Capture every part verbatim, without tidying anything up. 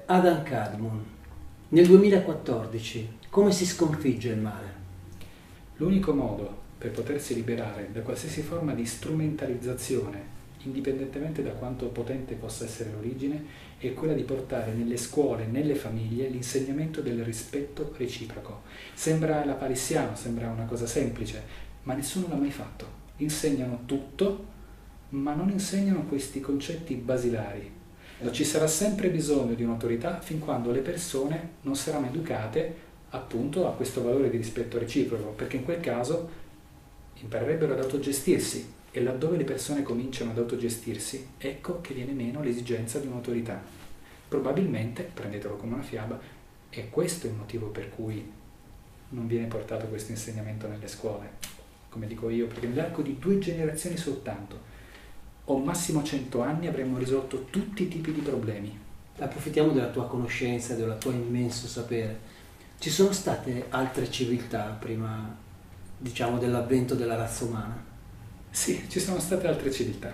Adam Kadmon, nel duemilaquattordici, come si sconfigge il male? L'unico modo per potersi liberare da qualsiasi forma di strumentalizzazione, indipendentemente da quanto potente possa essere l'origine, è quella di portare nelle scuole, nelle famiglie, l'insegnamento del rispetto reciproco. Sembra lapalissiano, sembra una cosa semplice, ma nessuno l'ha mai fatto. Insegnano tutto, ma non insegnano questi concetti basilari. Ci sarà sempre bisogno di un'autorità fin quando le persone non saranno educate appunto a questo valore di rispetto reciproco, perché in quel caso imparerebbero ad autogestirsi, e laddove le persone cominciano ad autogestirsi, ecco che viene meno l'esigenza di un'autorità. Probabilmente, prendetelo come una fiaba, è questo il motivo per cui non viene portato questo insegnamento nelle scuole, come dico io, perché nell'arco di due generazioni soltanto, o massimo cento anni, avremmo risolto tutti i tipi di problemi. Approfittiamo della tua conoscenza, del tuo immenso sapere. Ci sono state altre civiltà prima, diciamo, dell'avvento della razza umana? Sì, ci sono state altre civiltà.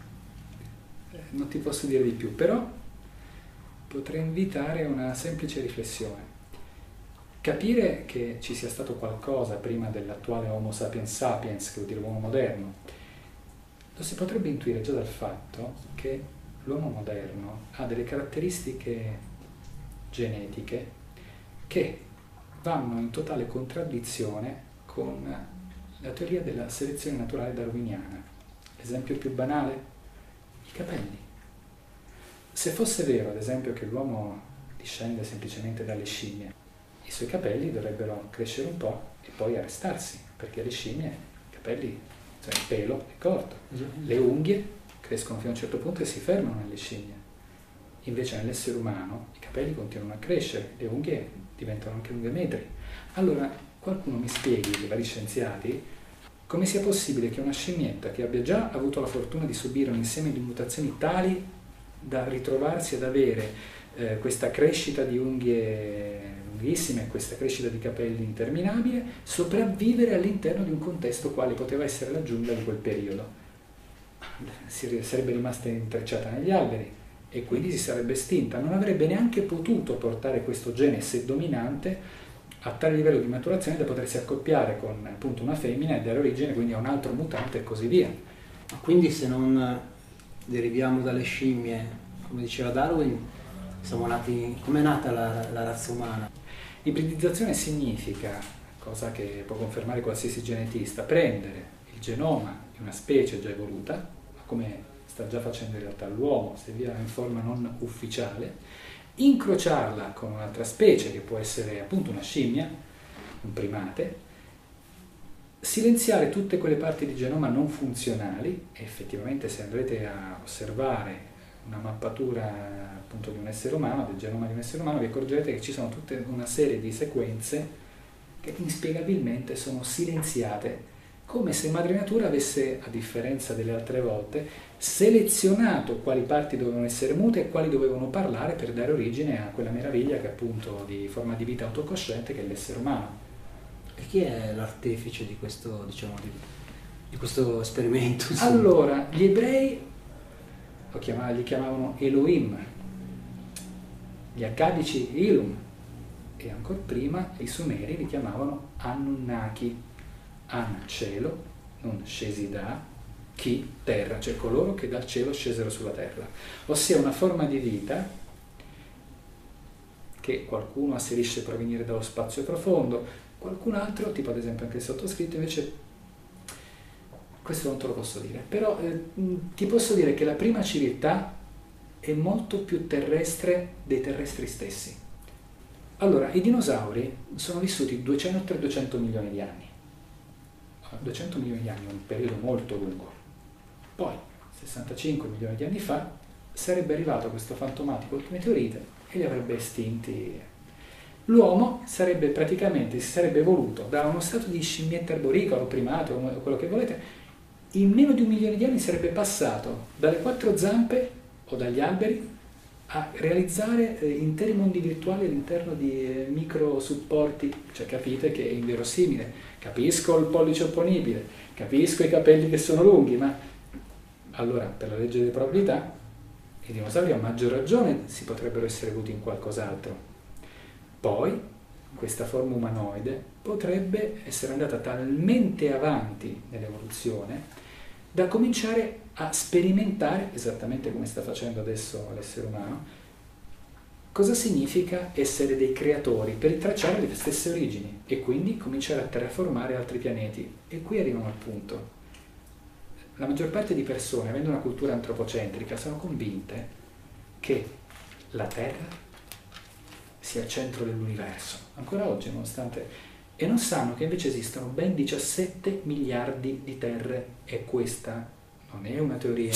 Non ti posso dire di più, però potrei invitare a una semplice riflessione. Capire che ci sia stato qualcosa prima dell'attuale Homo sapiens sapiens, che vuol dire uomo moderno, lo si potrebbe intuire già dal fatto che l'uomo moderno ha delle caratteristiche genetiche che vanno in totale contraddizione con la teoria della selezione naturale darwiniana. L'esempio più banale? I capelli. Se fosse vero, ad esempio, che l'uomo discende semplicemente dalle scimmie, i suoi capelli dovrebbero crescere un po' e poi arrestarsi, perché alle scimmie i capelli, cioè il pelo è corto, le unghie crescono fino a un certo punto e si fermano nelle scimmie. Invece nell'essere umano i capelli continuano a crescere, le unghie diventano anche lunghe metri. Allora qualcuno mi spieghi, i vari scienziati, come sia possibile che una scimmietta che abbia già avuto la fortuna di subire un insieme di mutazioni tali da ritrovarsi ad avere eh, questa crescita di unghie lunghissime, questa crescita di capelli interminabile, sopravvivere all'interno di un contesto quale poteva essere la giungla di quel periodo. Si sarebbe rimasta intrecciata negli alberi e quindi si sarebbe estinta, non avrebbe neanche potuto portare questo gene, se dominante, a tale livello di maturazione da potersi accoppiare con appunto una femmina e dare origine quindi a un altro mutante e così via. Quindi se non deriviamo dalle scimmie, come diceva Darwin, siamo nati, com'è nata la, la razza umana? Ibridizzazione significa, cosa che può confermare qualsiasi genetista, prendere il genoma di una specie già evoluta, ma come sta già facendo in realtà l'uomo, se via in forma non ufficiale, incrociarla con un'altra specie, che può essere appunto una scimmia, un primate, silenziare tutte quelle parti di genoma non funzionali, e effettivamente se andrete a osservare una mappatura appunto di un essere umano, del genoma di un essere umano, vi accorgerete che ci sono tutta una serie di sequenze che inspiegabilmente sono silenziate, come se Madre Natura avesse, a differenza delle altre volte, selezionato quali parti dovevano essere mute e quali dovevano parlare per dare origine a quella meraviglia che appunto di forma di vita autocosciente che è l'essere umano. E chi è l'artefice di questo, diciamo, di, di questo esperimento? Insomma? Allora, gli ebrei lo chiamavano, li chiamavano Elohim, gli accadici Ilum, e ancora prima i sumeri li chiamavano Anunnaki. An, cielo, non scesi da, chi, terra, cioè coloro che dal cielo scesero sulla terra, ossia una forma di vita che qualcuno asserisce provenire dallo spazio profondo, qualcun altro, tipo ad esempio anche il sottoscritto, invece questo non te lo posso dire, però eh, ti posso dire che la prima civiltà è molto più terrestre dei terrestri stessi. Allora, i dinosauri sono vissuti duecento duecento milioni di anni. duecento milioni di anni è un periodo molto lungo. Poi, sessantacinque milioni di anni fa, sarebbe arrivato questo fantomatico meteorite e li avrebbe estinti. L'uomo sarebbe praticamente, si sarebbe evoluto da uno stato di scimmietta arboricola o primate o quello che volete, in meno di un milione di anni sarebbe passato dalle quattro zampe o dagli alberi a realizzare eh, interi mondi virtuali all'interno di eh, micro supporti, cioè capite che è inverosimile. Capisco il pollice opponibile, capisco i capelli che sono lunghi, ma allora per la legge di probabilità i dinosauri a maggior ragione si potrebbero essere avuti in qualcos'altro. Poi questa forma umanoide potrebbe essere andata talmente avanti nell'evoluzione da cominciare a sperimentare, esattamente come sta facendo adesso l'essere umano, cosa significa essere dei creatori per ritracciare le stesse origini e quindi cominciare a terraformare altri pianeti. E qui arriviamo al punto. La maggior parte di persone, avendo una cultura antropocentrica, sono convinte che la Terra sia il centro dell'universo, ancora oggi nonostante, e non sanno che invece esistono ben diciassette miliardi di terre e questa non è una teoria.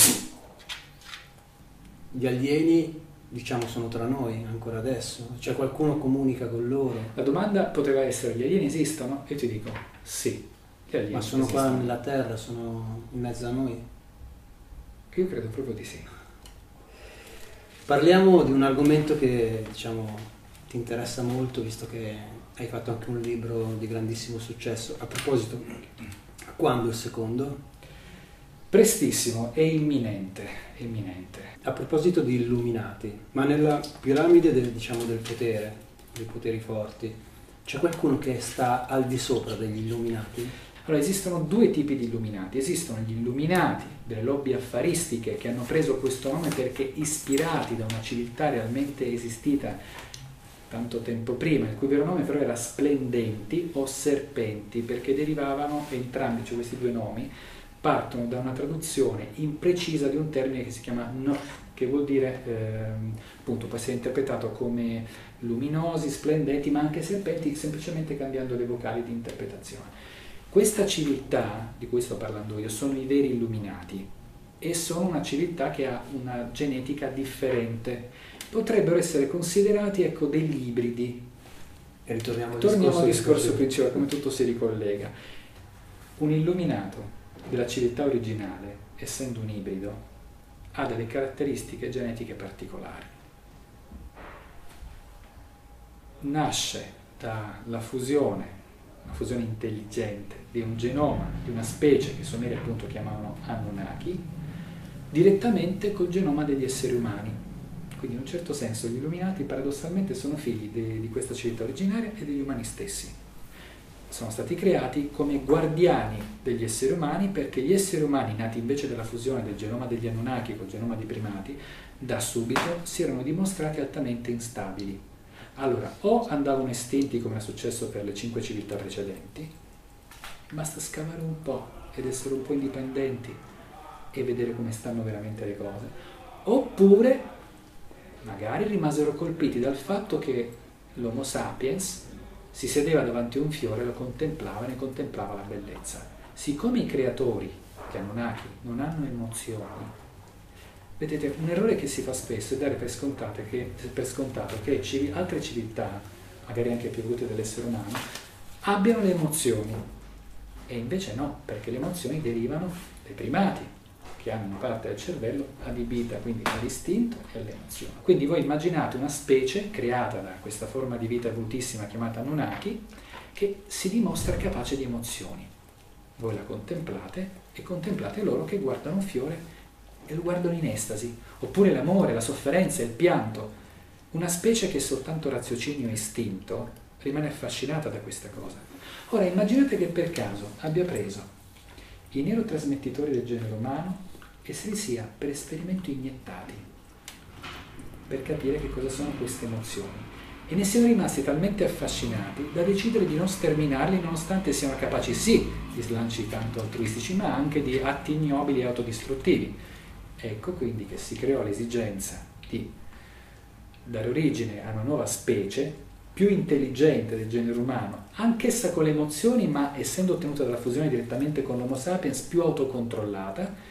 Gli alieni, diciamo, sono tra noi ancora adesso, cioè qualcuno comunica con loro. La domanda poteva essere: gli alieni esistono? E ti dico sì, gli alieni ma sono esistono. qua nella Terra, sono in mezzo a noi. Io credo proprio di sì. Parliamo di un argomento che, diciamo, ti interessa molto, visto che hai fatto anche un libro di grandissimo successo. A proposito, quando il secondo? Prestissimo, è imminente, è imminente. A proposito di illuminati, ma nella piramide del, diciamo, del potere, dei poteri forti, c'è qualcuno che sta al di sopra degli illuminati? Allora, esistono due tipi di illuminati. Esistono gli illuminati delle lobby affaristiche che hanno preso questo nome perché ispirati da una civiltà realmente esistita tanto tempo prima, il cui vero nome però era Splendenti o Serpenti, perché derivavano entrambi, cioè questi due nomi, partono da una traduzione imprecisa di un termine che si chiama no, che vuol dire, ehm, appunto, può essere interpretato come luminosi, splendenti, ma anche serpenti, semplicemente cambiando le vocali di interpretazione. Questa civiltà di cui sto parlando io sono i veri illuminati e sono una civiltà che ha una genetica differente. Potrebbero essere considerati, ecco, degli ibridi. E ritorniamo al Torniamo discorso, al discorso principale, come tutto si ricollega. Un illuminato della civiltà originale, essendo un ibrido, ha delle caratteristiche genetiche particolari. Nasce dalla fusione, una fusione intelligente di un genoma di una specie che i sumeri appunto chiamavano Anunnaki, direttamente col genoma degli esseri umani. Quindi in un certo senso gli illuminati paradossalmente sono figli de, di questa civiltà originaria e degli umani stessi. Sono stati creati come guardiani degli esseri umani perché gli esseri umani, nati invece dalla fusione del genoma degli Anunnaki col genoma dei primati, da subito si erano dimostrati altamente instabili. Allora, o andavano estinti come è successo per le cinque civiltà precedenti, basta scavare un po' ed essere un po' indipendenti e vedere come stanno veramente le cose, oppure magari rimasero colpiti dal fatto che l'Homo sapiens si sedeva davanti a un fiore, lo contemplava e ne contemplava la bellezza. Siccome i creatori, gli Anunnaki, non hanno emozioni, vedete, un errore che si fa spesso è dare per scontato che, per scontato che civi, altre civiltà, magari anche più evolute dell'essere umano, abbiano le emozioni. E invece no, perché le emozioni derivano dai primati, che hanno una parte del cervello adibita quindi all'istinto e alle emozioni. Quindi voi immaginate una specie creata da questa forma di vita evolutissima chiamata Anunnaki che si dimostra capace di emozioni. Voi la contemplate e contemplate loro che guardano un fiore e lo guardano in estasi, oppure l'amore, la sofferenza, il pianto. Una specie che è soltanto raziocinio e istinto rimane affascinata da questa cosa. Ora immaginate che per caso abbia preso i neurotrasmettitori del genere umano e se li sia per esperimento iniettati per capire che cosa sono queste emozioni e ne siano rimasti talmente affascinati da decidere di non sterminarli nonostante siano capaci sì di slanci tanto altruistici ma anche di atti ignobili e autodistruttivi. Ecco quindi che si creò l'esigenza di dare origine a una nuova specie più intelligente del genere umano, anch'essa con le emozioni ma essendo ottenuta dalla fusione direttamente con l'Homo sapiens più autocontrollata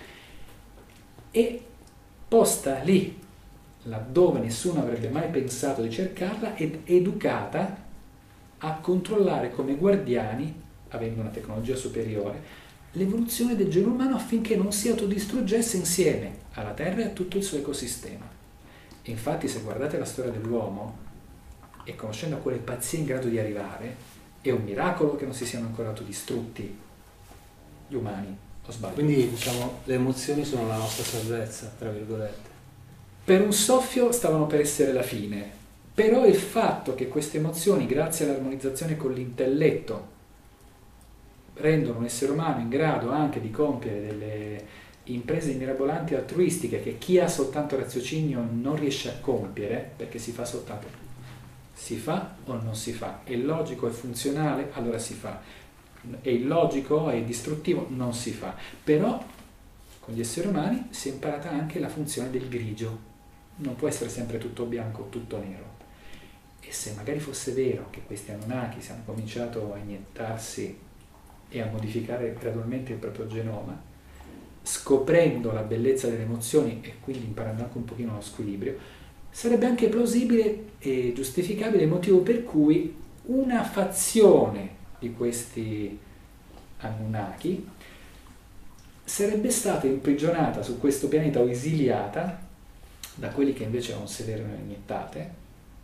e posta lì laddove nessuno avrebbe mai pensato di cercarla ed educata a controllare come guardiani, avendo una tecnologia superiore, l'evoluzione del genere umano affinché non si autodistruggesse insieme alla Terra e a tutto il suo ecosistema. E infatti se guardate la storia dell'uomo e conoscendo a quale pazzia è in grado di arrivare, è un miracolo che non si siano ancora autodistrutti gli umani. O sbaglio? Quindi diciamo le emozioni sono la nostra salvezza, tra virgolette. Per un soffio stavano per essere la fine, però il fatto che queste emozioni, grazie all'armonizzazione con l'intelletto, rendono un essere umano in grado anche di compiere delle imprese mirabolanti altruistiche che chi ha soltanto raziocinio non riesce a compiere, perché si fa soltanto, si fa o non si fa, è logico, è funzionale, allora si fa, è illogico, è distruttivo, non si fa. Però con gli esseri umani si è imparata anche la funzione del grigio, non può essere sempre tutto bianco o tutto nero. E se magari fosse vero che questi Anunnaki hanno cominciato a iniettarsi e a modificare gradualmente il proprio genoma, scoprendo la bellezza delle emozioni e quindi imparando anche un pochino lo squilibrio, sarebbe anche plausibile e giustificabile il motivo per cui una fazione di questi Anunnaki sarebbe stata imprigionata su questo pianeta o esiliata da quelli che invece non se le erano iniettate,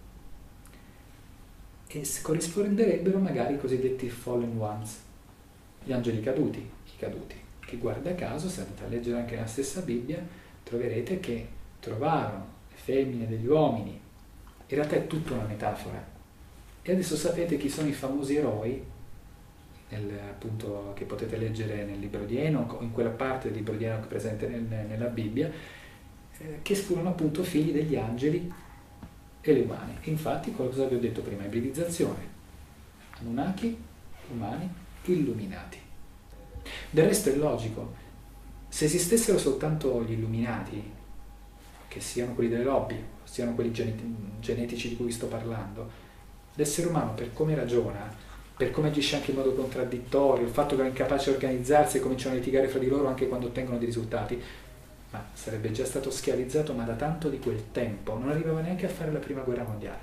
e corrisponderebbero magari i cosiddetti fallen ones, gli angeli caduti, i caduti, che guarda caso, se andate a leggere anche nella stessa Bibbia, troverete che trovarono le femmine degli uomini. In realtà è tutta una metafora. E adesso sapete chi sono i famosi eroi, nel, appunto, che potete leggere nel libro di Enoch, o in quella parte del libro di Enoch presente nel, nella Bibbia, eh, che furono appunto figli degli angeli e le umane. Infatti, cosa vi ho detto prima, ibridizzazione, Anunnaki, umani, illuminati. Del resto è logico, se esistessero soltanto gli illuminati, che siano quelli delle lobby, siano quelli genetici di cui sto parlando, l'essere umano, per come ragiona, per come agisce anche in modo contraddittorio, il fatto che è incapace di organizzarsi e cominciano a litigare fra di loro anche quando ottengono dei risultati, ma sarebbe già stato schiavizzato, ma da tanto di quel tempo, non arrivava neanche a fare la prima guerra mondiale.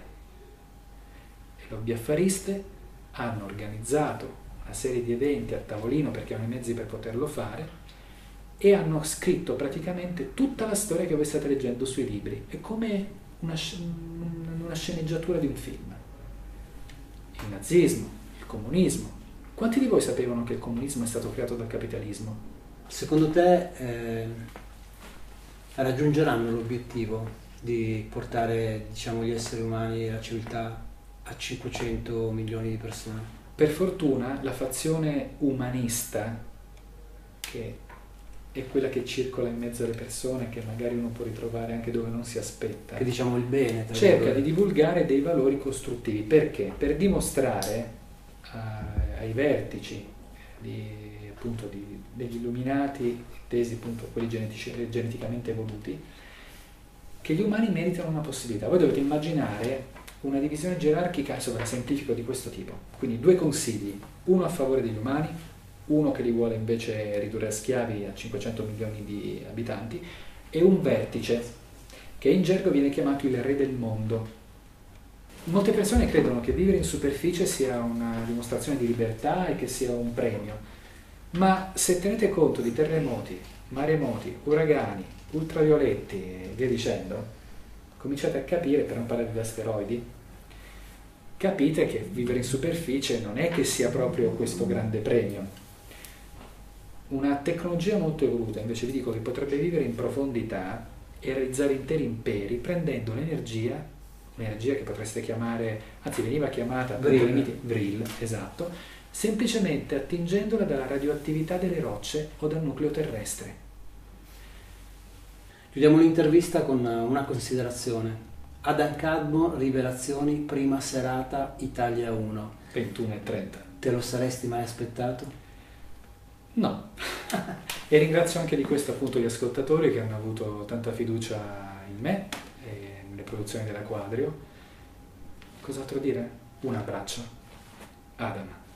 Le lobby affariste hanno organizzato una serie di eventi a tavolino perché hanno i mezzi per poterlo fare e hanno scritto praticamente tutta la storia che voi state leggendo sui libri. È come una, una sceneggiatura di un film. Il nazismo, il comunismo. Quanti di voi sapevano che il comunismo è stato creato dal capitalismo? Secondo te eh, raggiungeranno l'obiettivo di portare, diciamo, gli esseri umani e la civiltà a cinquecento milioni di persone? Per fortuna la fazione umanista, che è quella che circola in mezzo alle persone, che magari uno può ritrovare anche dove non si aspetta, che diciamo il bene, cerca di divulgare dei valori costruttivi. Perché? Per dimostrare a, ai vertici di, appunto, di, degli illuminati, intesi appunto quelli genetici, geneticamente evoluti, che gli umani meritano una possibilità. Voi dovete immaginare una divisione gerarchica, sovrasemplifico, di questo tipo. Quindi due consigli, uno a favore degli umani, uno che li vuole invece ridurre a schiavi a cinquecento milioni di abitanti, e un vertice che in gergo viene chiamato il re del mondo. Molte persone credono che vivere in superficie sia una dimostrazione di libertà e che sia un premio, ma se tenete conto di terremoti, maremoti, uragani, ultravioletti e via dicendo, cominciate a capire, per non parlare di asteroidi, capite che vivere in superficie non è che sia proprio questo grande premio. Una tecnologia molto evoluta, invece, vi dico che potrebbe vivere in profondità e realizzare interi imperi prendendo l'energia, un'energia che potreste chiamare, anzi veniva chiamata Vril, Vril, esatto, semplicemente attingendola dalla radioattività delle rocce o dal nucleo terrestre. Chiudiamo l'intervista con una considerazione. Adam Kadmon, Rivelazioni, prima serata, Italia uno. ventuno e trenta. Te lo saresti mai aspettato? No. E ringrazio anche di questo appunto gli ascoltatori che hanno avuto tanta fiducia in me e nelle produzioni della Quadrio. Cos'altro dire? Un abbraccio. Adam.